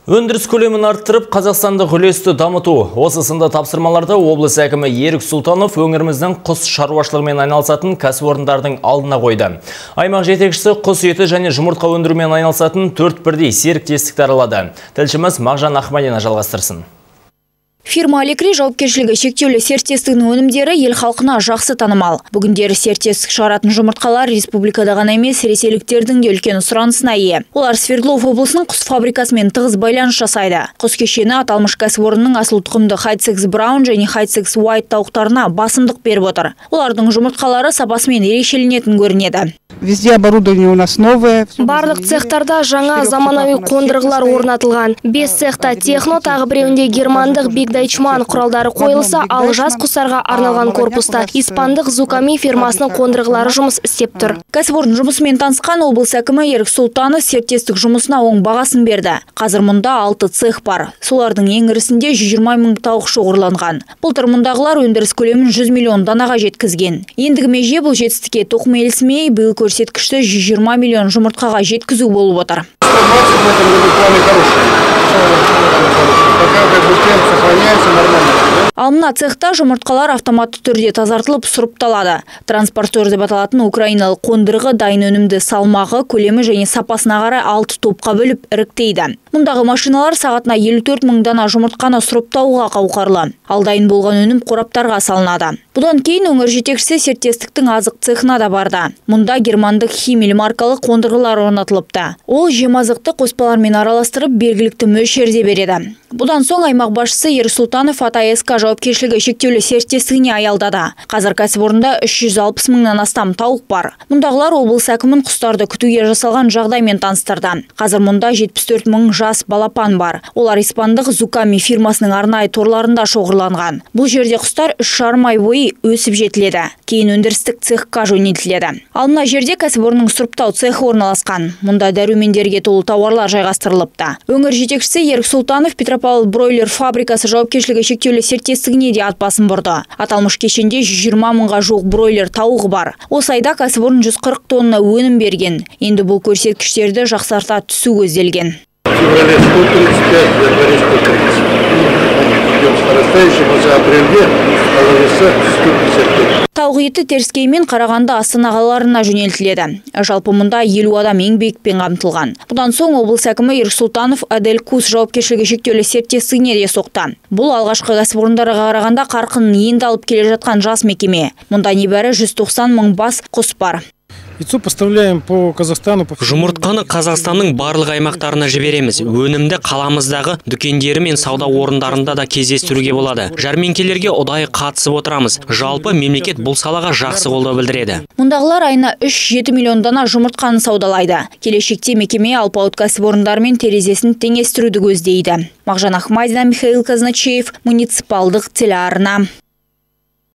Өндіріс көлемін арттырып, Қазақстандық үлесті дамыту. Осы сынды тапсырмаларды облыс әкімі Ерік Сұлтанов өңіріміздің құс шаруашылығымен айналысатын кәсіпорындардың алдына қойды. Аймақ жетекшісі құс еті және жұмыртқа өндірумен айналысатын 4 бірдей серіктестікті аралады. Тілшіміз Мағжан Ахмадина жалғастырсын. Фирма Алекри жауапкершілігі шектеулі серіктестігінің өнімдері ел халқына жақсы танымал. Бүгіндері серіктестік шығаратын жұмыртқалар республикада ғана емес, ресейліктердің де үлкен сұранысына ие. Олар Свердлов облысының құс фабрикасымен тығыз байланыс жасайды. Құс кешені аталмыш кәсіпорынның асыл тұқымды Хайт-6 Браун және Хайт-6 White тауықтарына басымдық беріп отыр. Олардың жұмыртқалары сапасымен ерекшеленетін көрінеді. Везде оборудование у нас новое. Барлық цехтарда жаңа заманауи қондырғылар орнатылған. 5 цехта техно, тағы біреуінде германдық Биг Дайчман құралдары қойылса, ал жас құстарға арналған корпуста испандық Зуками фирмасының қондырғылары жұмыс істеп тұр. Кәсіпорын жұмысымен танысқан облыс әкімі Ерік Сұлтанов серіктестік жұмысына оң бағасын берді. Қазір мұнда 6 цех бар. Солардың ең ірісінде 120 мың тауық шоғырланған. Былтыр мұндағылар өндіріс көлемін 100 миллион данаға жеткізген. Ендігі меже бұл жетістікке тоқым елісмей, биыл көрсеткішті 120 миллион жұмыртқаға жеткізу болып отыр. Ал мына цехта жұмыртқалар автоматты түрде тазартылып сұрыпталады. Транспортер деп аталатын украиналық қондырғы дайын өнімді салмағы, көлемі және сапасына қарай 6 топқа бөліп іріктейді. Мұндағы машиналар сағатына 54 мың дана жұмыртқаны сұрыптауға қауқарлы. Ал дайын болған өнім қораптарға салынады. Бұдан кейін өңір жетекшісі серіктестіктің азық цехына да барды. Мұнда германдық Химмель маркалы қондырғылар орнатылыпты. Ол жем-азықты қоспалармен араластырып белгілікті мөлшерде береді. Бұдан соң аймақ басшысы Ерік Сұлтанов АСК жауапкершілігі шектеулі серіктестігіне аялдады. Қазір кәсіпорында 360 мыңнан астам тауық бар. Мұндағылар облыс әкімін құстарды күтуге жасалған жағдаймен таныстырды. Қазір мұнда 74 мың жас балапан бар. Олар испандық Зуками фирмасының арнайы торларында шоғырланған. Бұл жерде құстар 3,5 ай бойы өсіп жетіледі. Кейін өндірістік цехқа жөнелтіледі. Ал мына жерде кәсіпорынның сұрыптау цехы орналасқан. Мұнда дәрумендерге толы тауарлар жайғастырылыпты. Өңір жетекшісі Ерік Сұлтанов Петропавл бройлер фабрикасы жауапкершілігі шектеулі серіктестігіне де ат басын бұрды. Аталмыш кешенде 120 мыңға жуық бройлер тауығы бар. Осы айда кәсіпорын 140 тонна өнім берген. Енді бұл көрсеткіштерді жақсарта түсу көзделген. Тауық еті Теріскей мен Қарағанды Астана қалаларына жөнелтіледі. Жалпы мұнда 50 адам еңбекпен қамтылған. Бұдан соң облыс әкімі Ерік Сұлтанов Аделькус жауапкершілігі шектеулі серіктестігіне де соқты. Бұл алғашқы кәсіпорындарға қарағанда қарқынын енді алып келе жатқан жас мекеме. Мұнда небәрі 190 мың бас құс бар. Жұмыртқаны Қазақстанның барлық аймақтарына жібереміз. Өнімді қаламыздағы дүкендері мен сауда орындарында да кездестіруге болады. Жәрмеңкелерге ұдайы қатысып отырамыз. Жалпы мемлекет бұл салаға жақсы қолдау білдіреді. Мұндағылар айына 3-7 миллион дана жұмыртқаны саудалайды. Келешекте мекеме алпауыт кәсіпорындармен терезесін теңестіруді көздейді. Мағжан Ахмадина, Михаил Казначеев, муниципалдық телеарна.